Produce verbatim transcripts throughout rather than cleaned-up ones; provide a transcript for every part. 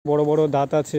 বড় বড় দাঁত আছে।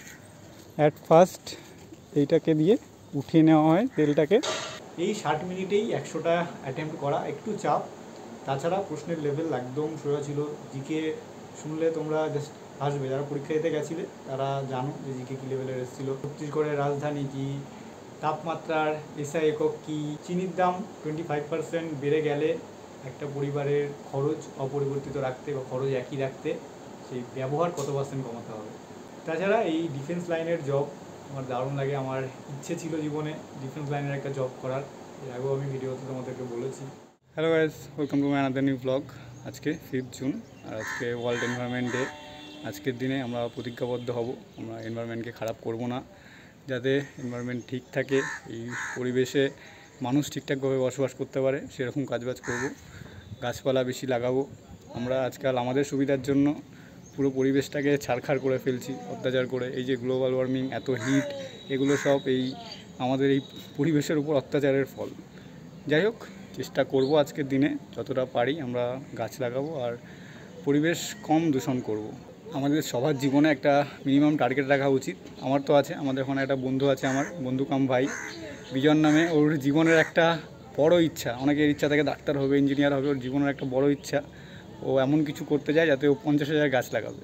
অ্যাট ফার্স্ট এইটাকে দিয়ে উঠিয়ে নেওয়া হয় তেলটাকে। এই ষাট মিনিটেই একশোটা অ্যাটেম্প্ট করা একটু চাপ, তাছাড়া প্রশ্নের লেভেল একদম সোজা ছিল। জিকে শুনলে তোমরা জাস্ট আসবে, যারা পরীক্ষা দিতে গেছিলে তারা জানো যে জিকে কী লেভেলের এসেছিলো। ছত্তিশগড়ের রাজধানী কী, তাপমাত্রার এসআই একক কী, চিনির দাম টোয়েন্টি ফাইভ পার্সেন্ট বেড়ে গেলে একটা পরিবারের খরচ অপরিবর্তিত রাখতে বা খরচ একই রাখতে সেই ব্যবহার কত পার্সেন্ট কমাতে হবে। তাছাড়া এই ডিফেন্স লাইনের জব আমার দারুণ লাগে। আমার ইচ্ছে ছিল জীবনে ডিফেন্স লাইনের একটা জব করার, এর আগেও আমি ভিডিওতে তোমাদেরকে বলেছি। Hello guys, welcome to my another new blog. আজকে ফিফথ জুন আর আজকে ওয়ার্ল্ড এনভায়রনমেন্ট ডে। আজকের দিনে আমরা প্রতিজ্ঞাবদ্ধ হব আমরা এনভায়রনমেন্টকে খারাপ করব না, যাতে এনভায়রনমেন্ট ঠিক থাকে, এই পরিবেশে মানুষ ঠিকঠাকভাবে বসবাস করতে পারে সেরকম কাজবাজ করব। গাছপালা বেশি লাগাবো। আমরা আজকাল আমাদের সুবিধার জন্য পুরো পরিবেশটাকে ছারখার করে ফেলছি অত্যাচার করে। এই যে গ্লোবাল ওয়ার্মিং, এত হিট, এগুলো সব এই আমাদের এই পরিবেশের উপর অত্যাচারের ফল। যাই হোক, চেষ্টা করব আজকের দিনে যতটা পারি আমরা গাছ লাগাবো আর পরিবেশ কম দূষণ করব। আমাদের সবার জীবনে একটা মিনিমাম টার্গেট রাখা উচিত। আমার তো আছে, আমাদের ওখানে একটা বন্ধু আছে, আমার বন্ধু কাম ভাই বিজন নামে। ওর জীবনের একটা বড় ইচ্ছা, অনেকের ইচ্ছা থাকে ডাক্তার হবে, ইঞ্জিনিয়ার হবে, ওর জীবনের একটা বড় ইচ্ছা ও এমন কিছু করতে যায় যাতে ও পঞ্চাশ হাজার গাছ লাগাবে।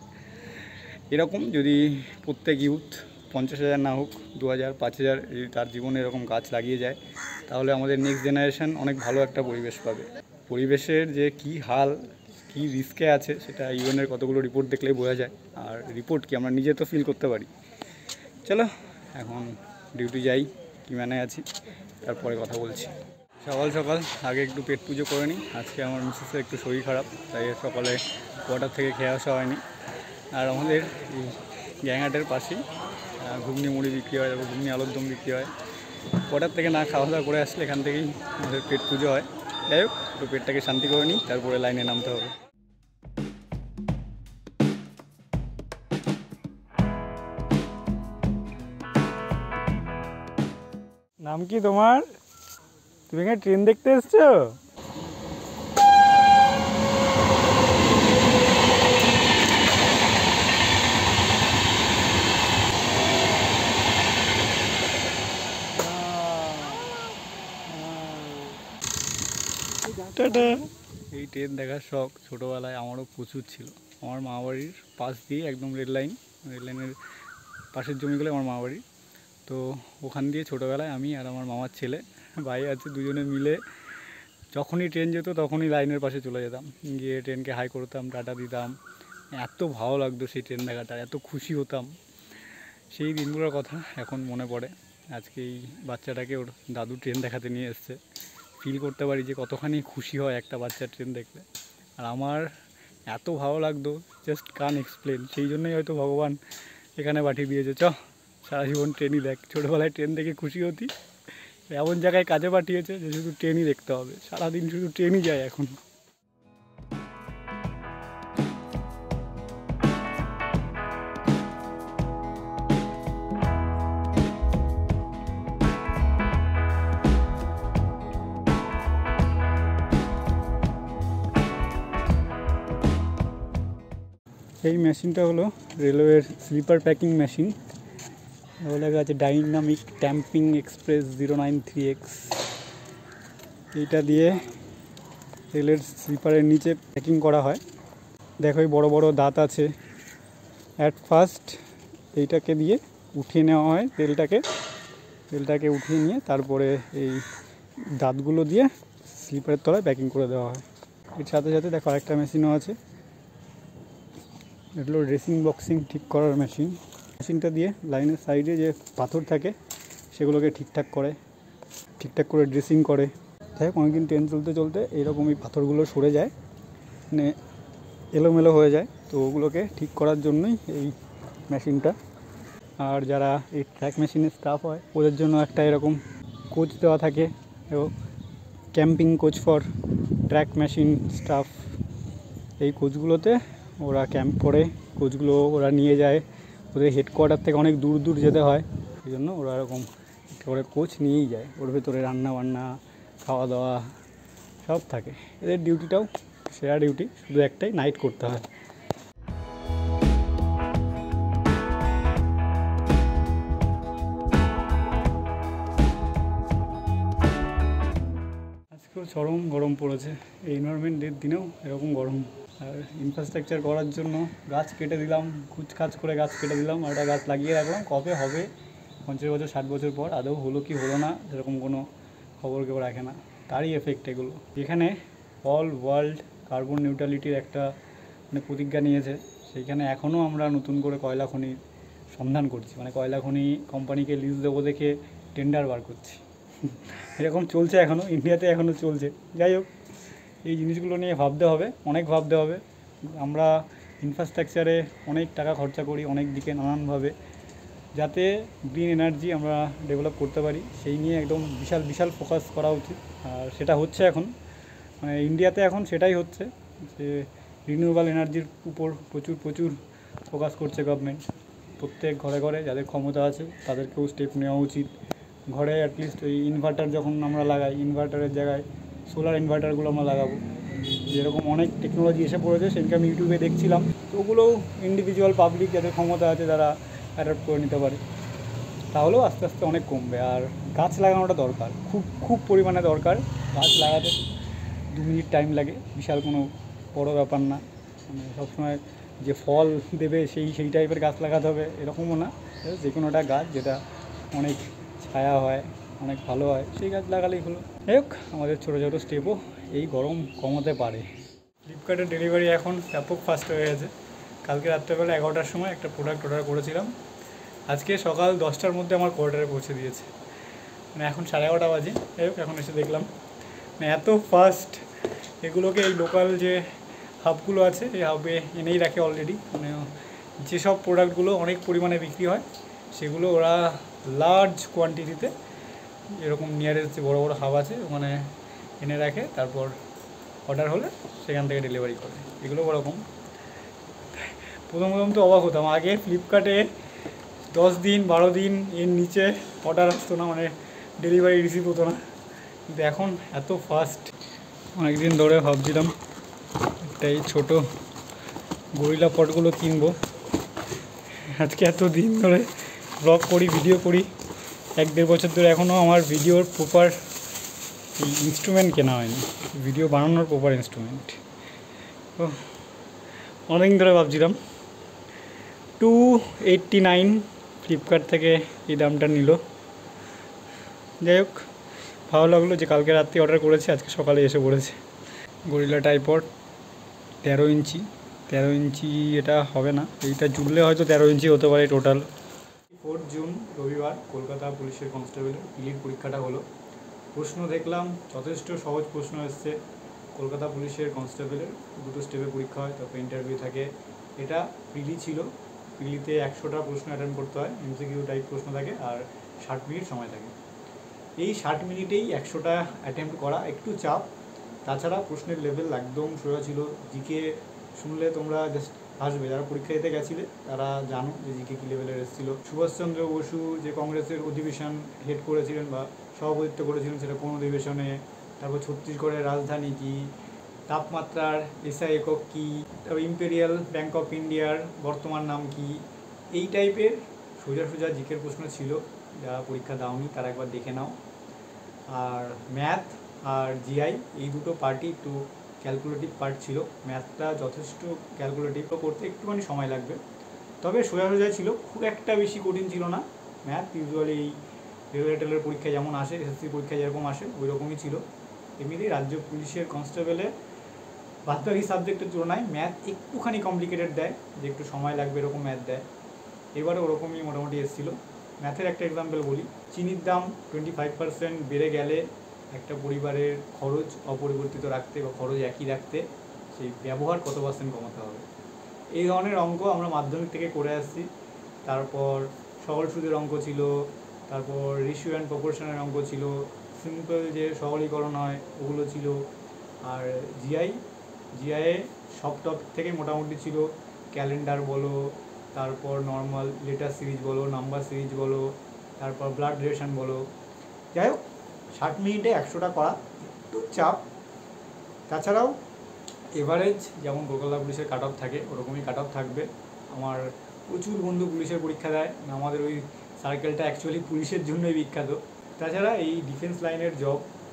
এরকম যদি প্রত্যেক ইউথ পঞ্চাশ হাজার না হোক দু হাজার পাঁচ হাজার তার জীবনে এরকম গাছ লাগিয়ে যায়, তাহলে আমাদের নেক্সট জেনারেশন অনেক ভালো একটা পরিবেশ পাবে। পরিবেশের যে কী হাল, কী রিস্কে আছে সেটা ইউএনের কতগুলো রিপোর্ট দেখলেই বোঝা যায়। আর রিপোর্ট কি আমরা নিজে তো ফিল করতে পারি। চলো এখন ডিউটি যাই, কী মানে আছি, তারপরে কথা বলছি। সকাল সকাল আগে একটু পেট পুজো করে নিই। আজকে আমার মিসেসের একটু শরীর খারাপ, তাই সকালে কোয়ার্টার থেকে খেয়ে আসা হয়নি। আর আমাদের এই গ্যাংহাটের পাশেই ঘুগনি মুড়ি বিক্রি হয়, তারপর ঘুগনি আলুর দম বিক্রি হয়। কোয়ার্টার থেকে না খাওয়া দাওয়া করে আসলে এখান থেকেই আমাদের পেট পুজো হয়। যাই হোক, একটু পেটটাকে শান্তি করে নিই, তারপরে লাইনে নামতে হবে। নাম কি তোমার? তুমি এখানে ট্রেন দেখতে এসছো? টাটা। এই ট্রেন দেখার শখ ছোটোবেলায় আমারও প্রচুর ছিল। আমার মা বাড়ির পাশ দিয়ে একদম রেল লাইন, রেল লাইনের পাশের জমিগুলো আমার মা বাড়ি। তো ওখান দিয়ে ছোটোবেলায় আমি আর আমার মামার ছেলে ভাই আছে, দুজনে মিলে যখনই ট্রেন যেত তখনই লাইনের পাশে চলে যেতাম, গিয়ে ট্রেনকে হাই করতাম, টাটা দিতাম। এত ভালো লাগতো সেই ট্রেন দেখাটা, এত খুশি হতাম। সেই দিনগুলোর কথা এখন মনে পড়ে। আজকে এই বাচ্চাটাকে ওর দাদু ট্রেন দেখাতে নিয়ে এসছে। ফিল করতে পারি যে কতখানি খুশি হয় একটা বাচ্চা ট্রেন দেখলে। আর আমার এত ভালো লাগতো, জাস্ট কান এক্সপ্লেন। সেই জন্যই হয়তো ভগবান এখানে পাঠিয়ে দিয়েছে, চ সারা জীবন ট্রেনই দেখ। ছোটোবেলায় ট্রেন দেখে খুশি হতি, এমন জায়গায় কাজে পাঠিয়েছে যে শুধু ট্রেনই দেখতে হবে, সারাদিন শুধু ট্রেনই যায় এখন। এই মেশিনটা হলো রেলওয়ের স্লিপার প্যাকিং মেশিন। লেখা আছে dynamic tamping express zero nine three X. এইটা দিয়ে রেলের স্লিপারের নিচে প্যাকিং করা হয়। দেখো এই বড় বড় দাঁত আছে। অ্যাট ফার্স্ট এইটাকে দিয়ে উঠিয়ে নেওয়া হয় তেলটাকে তেলটাকে উঠিয়ে নিয়ে তারপরে এই দাঁতগুলো দিয়ে স্লিপারের তলায় প্যাকিং করে দেওয়া হয়। এর সাথে সাথে দেখো আরেকটা মেশিনও আছে, এটা হলো ড্রেসিং বক্সিং ঠিক করার মেশিন। মেশিনটা দিয়ে লাইনের সাইডে যে পাথর থাকে সেগুলোকে ঠিকঠাক করে ঠিকঠাক করে ড্রেসিং করে। যাই হোক, অনেকদিন ট্রেন চলতে চলতে এইরকম এই পাথরগুলো সরে যায়, মানে এলোমেলো হয়ে যায়, তো ওগুলোকে ঠিক করার জন্যই এই মেশিনটা। আর যারা এই ট্র্যাক মেশিনের স্টাফ হয় ওদের জন্য একটা এরকম কোচ দেওয়া থাকে, এবং camping coach for track machine staff. এই কোচগুলোতে ওরা ক্যাম্প করে, কোচগুলো ওরা নিয়ে যায়, ওদের হেডকোয়ার্টার থেকে অনেক দূর দূর যেতে হয়, সেই জন্য ওরা এরকম করে কোচ নিয়েই যায়। ওর ভেতরে রান্না বান্না, খাওয়া দাওয়া সব থাকে। এদের ডিউটিটাও সেরা ডিউটি, শুধু একটাই, নাইট করতে হয়। চরম গরম পড়েছে, এই এনভায়রনমেন্টের দিনেও এরকম গরম। আর ইনফ্রাস্ট্রাকচার করার জন্য গাছ কেটে দিলাম, কুচকাচ করে গাছ কেটে দিলাম, আর একটা গাছ লাগিয়ে রাখলাম, কবে হবে পঞ্চাশ বছর ষাট বছর পর, আদৌ হলো কি হলো না সেরকম কোনো খবর কেউ রাখে না, তারই এফেক্ট এগুলো। এখানে অল ওয়ার্ল্ড কার্বন নিউট্রালিটির একটা মানে প্রতিজ্ঞা নিয়েছে, সেইখানে এখনও আমরা নতুন করে কয়লা খনির সন্ধান করছি, মানে কয়লা খনি কোম্পানিকে লিজ দেবো দেখে টেন্ডার বার করছি। এরকম চলছে এখনও, ইন্ডিয়াতে এখনও চলছে। যাই হোক, এই জিনিসগুলো নিয়ে ভাবতে হবে, অনেক ভাবতে হবে। আমরা ইনফ্রাস্ট্রাকচারে অনেক টাকা খরচা করি অনেক দিকে নানানভাবে, যাতে গ্রিন এনার্জি আমরা ডেভেলপ করতে পারি সেই নিয়ে একদম বিশাল বিশাল ফোকাস করা উচিত। আর সেটা হচ্ছে এখন, মানে ইন্ডিয়াতে এখন সেটাই হচ্ছে যে রিনিউয়েবল এনার্জির উপর প্রচুর প্রচুর ফোকাস করছে গভর্নমেন্ট। প্রত্যেক ঘরে ঘরে যাদের ক্ষমতা আছে তাদেরকেও স্টেপ নেওয়া উচিত। ঘরে অ্যাটলিস্ট ওই ইনভার্টার যখন আমরা লাগাই, ইনভার্টারের জায়গায় সোলার ইনভার্টারগুলো আমরা লাগাবো। যেরকম অনেক টেকনোলজি এসে পড়েছে, সেদিনকে আমি ইউটিউবে দেখছিলাম, তো ওগুলোও ইন্ডিভিজুয়াল পাবলিক যাদের ক্ষমতা আছে তারা অ্যাডাপ্ট করে নিতে পারে, তাহলেও আস্তে আস্তে অনেক কমবে। আর গাছ লাগানোটা দরকার, খুব খুব পরিমাণে দরকার। গাছ লাগাতে দু মিনিট টাইম লাগে, বিশাল কোনো বড় ব্যাপার না। মানে সবসময় যে ফল দেবে সেই সেই টাইপের গাছ লাগাতে হবে এরকমও না, যে কোনো একটা গাছ যেটা অনেক ছায়া হয়, অনেক ভালো হয়, সেই গাছ লাগালেই হলো। যাই হোক, আমাদের ছোটো ছোটো স্টেপও এই গরম কমাতে পারে। ফ্লিপকার্টের ডেলিভারি এখন ব্যাপক ফাস্ট হয়ে গেছে। কালকে রাত্রেবেলা এগারোটার সময় একটা প্রোডাক্ট অর্ডার করেছিলাম, আজকে সকাল দশটার মধ্যে আমার কোয়ার্টারে পৌঁছে দিয়েছে। মানে এখন সাড়ে এগারোটা বাজে। যাই হোক, এখন এসে দেখলাম মানে এত ফাস্ট। এগুলোকে এই লোকাল যে হাবগুলো আছে এই হাবে এনেই রাখে অলরেডি। মানে যেসব প্রোডাক্টগুলো অনেক পরিমাণে বিক্রি হয় সেগুলো ওরা লার্জ কোয়ান্টিটিতে এরকম নিয়ারেস্ট যে বড়ো বড়ো হাব আছে ওখানে এনে রাখে, তারপর অর্ডার হলে সেখান থেকে ডেলিভারি করে। এগুলো ওরকম। প্রথম প্রথম তো অবাক হতাম, আগে ফ্লিপকার্টে দশ দিন বারো দিন এর নিচে অর্ডার আসতো না, মানে ডেলিভারি রিসিভ হতো না, কিন্তু এখন এত ফাস্ট। অনেক দিন ধরে ভাবছিলাম একটা এই ছোটো গরিলা পটগুলো কিনবো। আজকে এত দিন ধরে ব্লগ করি, ভিডিও করি, এক দেড় বছর ধরে এখনও আমার ভিডিওর প্রপার এই ইনস্ট্রুমেন্ট কেনা হয়নি, ভিডিও বানানোর প্রপার ইনস্ট্রুমেন্ট। তো অনেকদিন ধরে ভাবছিলাম। টু এইটটি নাইন ফ্লিপকার্ট থেকে এই দামটা নিল। যাই হোক, ভালো লাগলো যে কালকে রাত্রি অর্ডার করেছে, আজকে সকালে এসে পড়েছে। গরিলা টাইপড তেরো ইঞ্চি তেরো ইঞ্চি এটা হবে না, এইটা জুড়লে হয়তো তেরো ইঞ্চি হতে পারে টোটাল। ফোর্থ জুন রবিবার কলকাতা পুলিশের কনস্টেবলের পিলির পরীক্ষাটা হলো। প্রশ্ন দেখলাম যথেষ্ট সহজ প্রশ্ন এসছে। কলকাতা পুলিশের কনস্টেবলের দুটো স্টেপে পরীক্ষা হয়, তারপর ইন্টারভিউ থাকে। এটা প্রিলি ছিল, প্রিলিতে একশোটা প্রশ্ন অ্যাটেন্ড করতে হয়, এমসিকিউ টাইপ প্রশ্ন থাকে, আর ষাট মিনিট সময় থাকে। এই ষাট মিনিটেই একশোটা অ্যাটেম্প্ট করা একটু চাপ, তাছাড়া প্রশ্নের লেভেল একদম সোজা ছিল। জিকে শুনলে তোমরা জাস্ট হাসবে, যারা পরীক্ষা দিতে গেছিলে তারা জানো যে জিকে কী লেভেলের এসেছিল। সুভাষচন্দ্র বসু যে কংগ্রেসের অধিবেশন হেড করেছিলেন বা সভাপতিত্ব করেছিলেন সেটা কোন অধিবেশনে, তারপর ছত্তিশগড়ের রাজধানী কী, তাপমাত্রার এসআই একক কী, তারপর ইম্পেরিয়াল ব্যাঙ্ক অফ ইন্ডিয়ার বর্তমান নাম কী, এই টাইপের সোজা সোজা জিকের প্রশ্ন ছিল। যারা পরীক্ষা দাওনি তারা একবার দেখে নাও। আর ম্যাথ আর জিআই এই দুটো পার্টি একটু ক্যালকুলেটিভ পার্ট ছিল। ম্যাথটা যথেষ্ট ক্যালকুলেটিভ করতে একটুখানি সময় লাগবে, তবে সোজা সোজা ছিল, খুব একটা বেশি কঠিন ছিল না। ম্যাথ ইউজুয়ালি এই রেলওয়ে টেলের পরীক্ষায় যেমন আসে, এসএসসি পরীক্ষায় যেরকম আসে ওই রকমই ছিল। এমনিতেই রাজ্য পুলিশের কনস্টেবলে বাদবাকি সাবজেক্টের তুলনায় ম্যাথ একটুখানি কমপ্লিকেটেড দেয়, যে একটু সময় লাগবে এরকম ম্যাথ দেয়। এবারে ওরকমই মোটামুটি এসেছিলো। ম্যাথের একটা এক্সাম্পল বলি, চিনির দাম টোয়েন্টি ফাইভ পার্সেন্ট বেড়ে গেলে একটা পরিবারের খরচ অপরিবর্তিত রাখতে বা খরচ একই রাখতে সেই ব্যবহার কত পার্সেন্ট কমাতে হবে, এই ধরনের অঙ্ক আমরা মাধ্যমিক থেকে করে আসছি। তারপর সরল সুদের অঙ্ক ছিল, তারপর রেশিও অ্যান্ড প্রপোর্শনের অঙ্ক ছিল, সিম্পল যে সরলীকরণ হয় ওগুলো ছিল। আর জিআই জিআইয়ে সব টপিক থেকে মোটামুটি ছিল, ক্যালেন্ডার বলো, তারপর নর্মাল লেটার সিরিজ বলো, নাম্বার সিরিজ বলো, তারপর ব্লাড রিলেশন বলো। যাই হোক, ষাট মিনিটে একশোটা করা একটু চাপ। তাছাড়াও এভারেজ যেমন কলকাতা পুলিশের কাট অফ থাকে ওরকমই কাট অফ থাকবে। আমার প্রচুর বন্ধু পুলিশের পরীক্ষা দেয়, আমাদের ওই সার্কেলটা অ্যাকচুয়ালি পুলিশের জন্যই বিখ্যাত। তাছাড়া এই ডিফেন্স লাইনের জব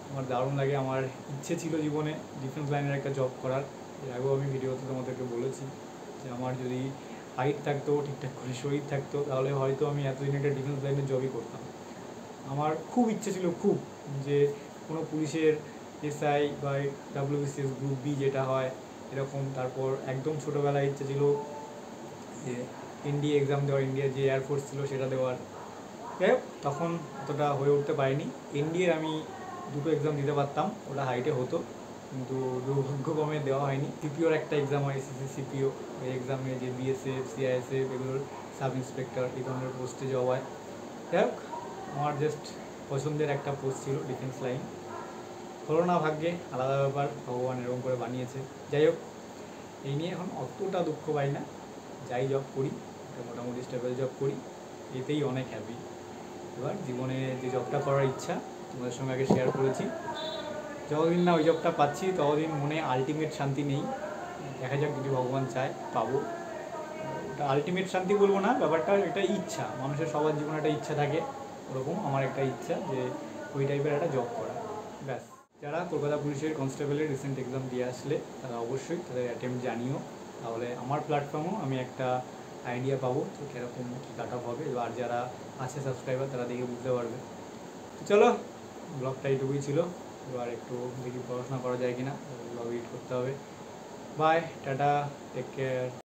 আমার দারুণ লাগে। আমার ইচ্ছে ছিল জীবনে ডিফেন্স লাইনের একটা জব করার। এর আগেও আমি ভিডিওতে তোমাদেরকে বলেছি যে আমার যদি হাইট থাকতো, ঠিকঠাক করে শরীর থাকতো, তাহলে হয়তো আমি এতদিন একটা ডিফেন্স লাইনের জবই করতাম। আমার খুব ইচ্ছে ছিল, খুব, যে কোনো পুলিশের এসআই বা ডাব্লিউবিসিএস গ্রুপ বি যেটা হয় এরকম। তারপর একদম ছোটোবেলায় ইচ্ছে ছিল যে এনডিএ এক্সাম দেওয়ার, ইন্ডিয়ার যে এয়ারফোর্স ছিল সেটা দেওয়ার। যাই হোক, তখন অতটা হয়ে উঠতে পারিনি। এনডিএর আমি দুটো এক্সাম দিতে পারতাম, ওটা হাইটে হতো, কিন্তু দুর্ভাগ্যক্রমে দেওয়া হয়নি। সিপিওর একটা এক্সাম হয়, এসএসসি সিপিও, ওই এক্সামে যে বিএসএফ, সিআইএসএফ এগুলোর সাব ইন্সপেক্টর এই ধরনের পোস্টে যাওয়া হয়। যাই হোক, আমার জাস্ট পছন্দের একটা পোস্ট ছিল ডিফেন্স লাইন, হলো না ভাগ্যে, আলাদা ব্যাপার, ভগবান এরকম করে বানিয়েছে। যাই হোক, এই নিয়ে এখন অতটা দুঃখ পাই না। যাই জব করি, একটা মোটামুটি স্টেবল জব করি, এতেই অনেক হ্যাপি। এবার জীবনে যে জবটা করার ইচ্ছা তোমাদের সঙ্গে আগে শেয়ার করেছি, যতদিন না ওই জবটা পাচ্ছি ততদিন মনে আলটিমেট শান্তি নেই। দেখা যাক, যদি ভগবান চায় পাবো। ওটা আলটিমেট শান্তি বলবো না, ব্যাপারটা এটা ইচ্ছা, মানুষের সবার জীবনে একটা ইচ্ছা থাকে, ওরকম আমার একটা ইচ্ছা যে ওই টাইপের একটা জব করা, ব্যাস। যারা কলকাতা পুলিশের কনস্টেবলের রিসেন্ট এক্সাম দিয়ে আসলে তারা অবশ্যই তাদের অ্যাটেম্প্ট জানিও, তাহলে আমার প্ল্যাটফর্মেও আমি একটা আইডিয়া পাবো তো কীরকম কী কাট অফ হবে। আর যারা আছে সাবস্ক্রাইবার তারা দেখে বুঝতে পারবে। চলো, ব্লগটা এইটুকুই ছিল। এবার একটু দেখি পড়াশোনা করা যায় কিনা, ব্লগ এডিট করতে হবে। Bye, tata, take care.